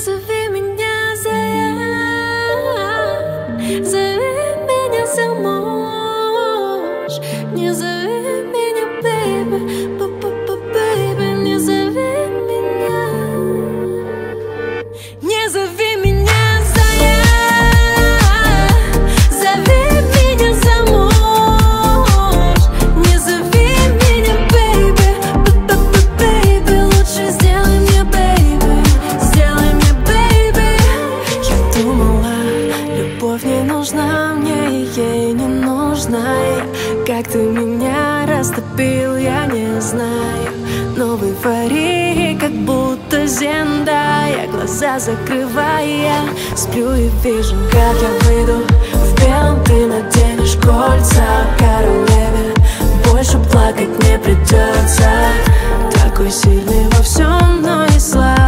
зови меня, зови меня замуж. Не зови меня, бэйби, бэйби, не зови меня. Не зови меня, зови меня замуж. Не зови меня, бэйби, бэйби, лучше сделай мне, бэйби, сделай мне, бэйби. Я думала, любовь не нужна мне, и ей не нужна я. Как ты меня растопил, я не знаю. Но в эйфории, как будто Зендая, глаза закрывая, сплю и вижу, как я выйду в белом, ты наденешь кольца королеве. Больше плакать не придется. Такой сильный во всем, но и слабый.